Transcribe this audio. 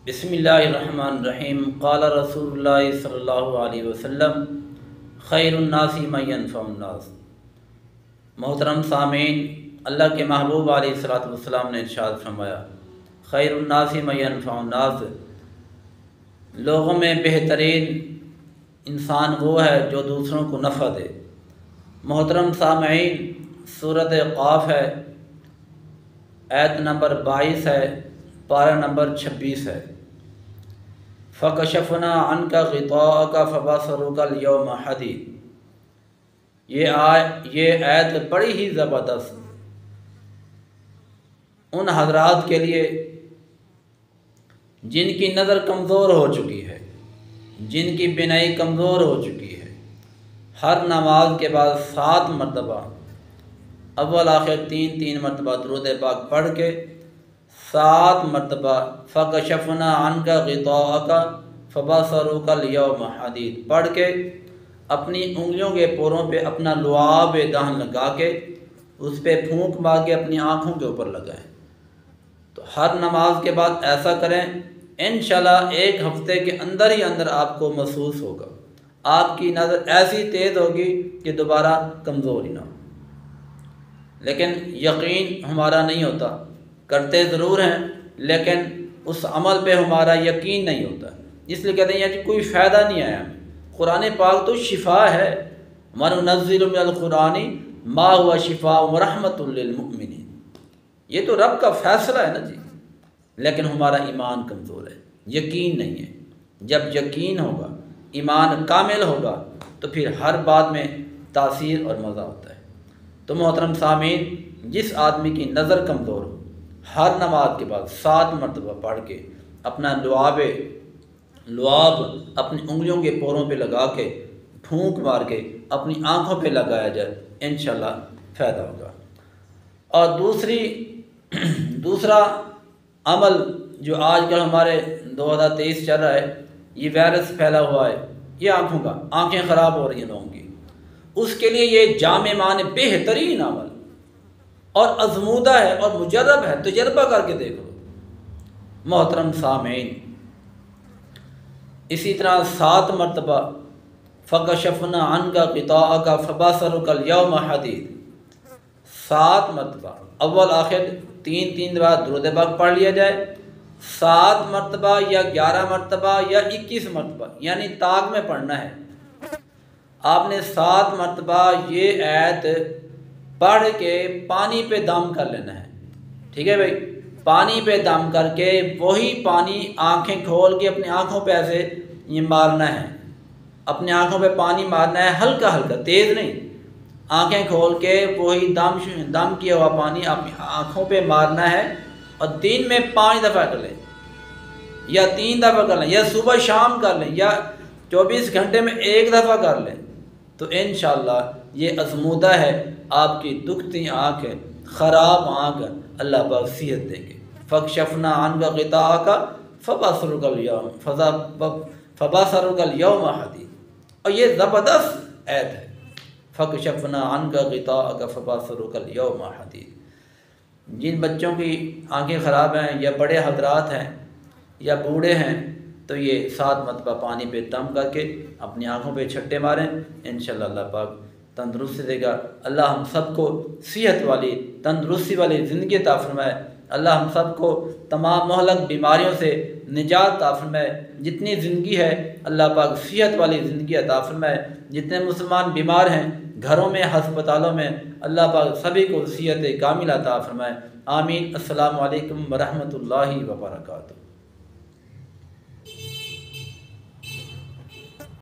بسم اللہ الرحمن الرحیم۔ قال رسول اللہ صلی اللہ علیہ وسلم خیر الناس من ينفع الناس۔ محترم سامعین، اللہ کے محبوب علیہ الصلوۃ والسلام نے ارشاد فرمایا، خیر الناس من ينفع الناس، لوگوں میں بہترین انسان وہ ہے جو دوسروں کو نفع دے۔ محترم سامعین، سورۃ قاف ہے، آیت نمبر 22 ہے، پارہ نمبر 26 ہے۔ فَكَشَفْنَا عَنْكَ غِطَاءَكَ فَبَصَرُكَ الْيَوْمَ حَدِيدٌ۔ یہ آیت بڑی ہی زبردست ان حضرات کے لیے جن کی نظر کمزور ہو چکی ہے، جن کی بینائی کمزور ہو چکی ہے، ہر نماز کے بعد 7 مرتبہ اول آخر 3 مرتبہ درود پاک پڑھ کے 7 مرتبہ فَكَشَفْنَا عَنْكَ غِطَاءَكَ فَبَصَرُكَ الْيَوْمَ حَدِيدٌ پڑھ کے اپنی انگلیوں کے پوروں پہ اپنا لعاب دہن لگا کے اس پہ پھونک مار کے اپنی آنکھوں کے اوپر لگائیں۔ تو ہر نماز کے بعد ایسا کریں، انشاءاللہ 1 ہفتے کے اندر ہی اندر آپ کو محسوس ہوگا، آپ کی نظر ایسی تیز ہوگی کہ دوبارہ کمزور ہی نہ ہو۔ لیکن یقین ہمارا نہیں ہوتا، کرتے ضرور ہیں لیکن اس عمل پہ ہمارا یقین نہیں ہوتا، اس لیے کہتے ہیں کہ کوئی فائدہ نہیں آیا ہمیں۔ قرآن پاک تو شفا ہے، وَنُنَزِّلُ مِنَ الْقُرْآنِ مَا هُوَ شِفَاءٌ وَرَحْمَةٌ لِّلْمُؤْمِنِينَ۔ یہ تو رب کا فیصلہ ہے نا جی، لیکن ہمارا ایمان کمزور ہے، یقین نہیں ہے۔ جب یقین ہوگا، ایمان کامل ہوگا تو پھر ہر بات میں تاثیر اور مزہ ہوتا ہے۔ تو محترم سامعین، جس آدمی کی نظر کمزور ہو، ہر نماز کے بعد 7 مرتبہ پڑھ کے اپنا لعاب اپنی انگلیوں کے پوروں پہ لگا کے پھونک مار کے اپنی آنکھوں پہ لگایا جائے، انشاءاللہ فائدہ ہوگا۔ اور دوسرا عمل جو آج کل ہمارے 2023 چل رہا ہے، یہ وائرس پھیلا ہوا ہے، یہ آنکھوں کا، آنکھیں خراب ہو رہی ہیں لوگوں کی، اس کے لیے یہ جامع معنی بہترین عمل اور ازمودہ ہے اور مجرب ہے، تجربہ کر کے دیکھ لو۔ محترم سامعین، اسی طرح 7 مرتبہ فَكَشَفْنَا عَنْكَ غِطَاءَكَ فَبَصَرُكَ الْيَوْمَ حَدِيدٌ 7 مرتبہ اول آخر 3 بار درود پاک پڑھ لیا جائے، 7 مرتبہ یا 11 مرتبہ یا 21 مرتبہ، یعنی طاق میں پڑھنا ہے۔ آپ نے 7 مرتبہ یہ آیت پڑھ کے پانی پہ دم کر لینا ہے، ٹھیک ہے بھائی؟ پانی پہ دم کر کے وہی پانی آنکھیں کھول کے اپنی آنکھوں پہ ایسے یہ مارنا ہے، اپنی آنکھوں پہ پانی مارنا ہے، ہلکا ہلکا، تیز نہیں، آنکھیں کھول کے وہی دم کیا ہوا پانی اپنی آنکھوں پہ مارنا ہے، اور دن میں 5 دفعہ کر لیں یا 3 دفعہ کر لیں یا صبح شام کر لیں یا 24 گھنٹے میں 1 دفعہ کر لیں، تو انشاءاللہ یہ ازمودہ ہے، آپ کی دکھتی آنکھ، خراب آنکھ اللہ پاک صحت دیں گے۔ فَكَشَفْنَا عَنْكَ غِطَاءَكَ فَبَصَرُكَ الْيَوْمَ حَدِيدٌ۔ اور یہ زبردست آیت ہے، فَكَشَفْنَا عَنْكَ غِطَاءَكَ فَبَصَرُكَ الْيَوْمَ حَدِيدٌ۔ جن بچوں کی آنکھیں خراب ہیں یا بڑے حضرات ہیں یا بوڑھے ہیں، تو یہ 7 مرتبہ پانی پہ دم کر کے اپنی آنکھوں پہ چھٹے ماریں، انشاءاللہ اللہ پاک تندرستی دے گا۔ اللہ ہم سب کو صحت والی، تندرستی والی زندگی عطا فرمائے۔ اللہ ہم سب کو تمام مہلک بیماریوں سے نجات عطا فرمائے۔ جتنی زندگی ہے اللہ پاک صحت والی زندگی عطا فرمائے۔ جتنے مسلمان بیمار ہیں گھروں میں، ہسپتالوں میں، اللہ پاک سبھی کو صحت کاملہ عطا فرمائے۔ آمین۔ السلام علیکم ورحمۃ اللہ وبرکاتہ۔